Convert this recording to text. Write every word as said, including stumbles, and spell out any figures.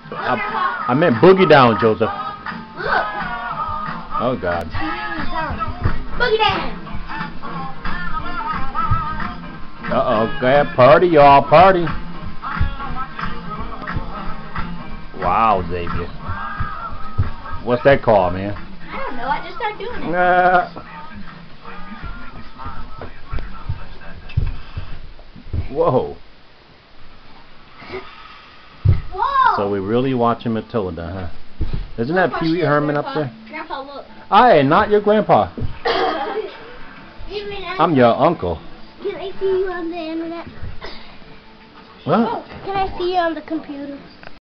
I, I meant boogie down, Joseph. Look. Oh, God. Boogie down. Uh-oh. Okay, party, y'all. Party. Wow, Xavier. What's that called, man? I don't know. I just started doing it. Uh, whoa. Whoa. So we really watching Matilda, huh? Isn't that Pee Wee Herman up there? Grandpa, look. I am not your grandpa. I'm your uncle. Can I see you on the internet? What? Oh, can I see you on the computer?